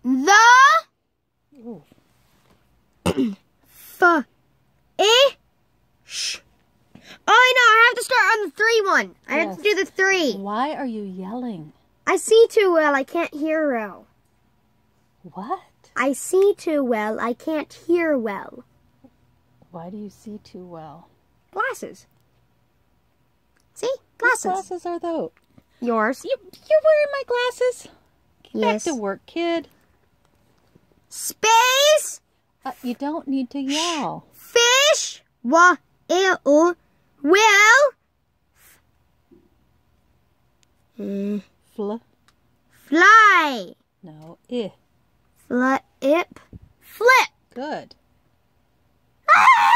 The Ooh. Fish. Oh, no, I have to start on the 3 one. I have to do the 3. Why are you yelling? I see too well, I can't hear well. What? I see too well, I can't hear well. Why do you see too well? Glasses. See? Glasses. What glasses are those? Yours. You're wearing my glasses? Get Yes. back to work, kid. Space. You don't need to yell. Fish. Will. Fly. No, Flip. Good. Ah!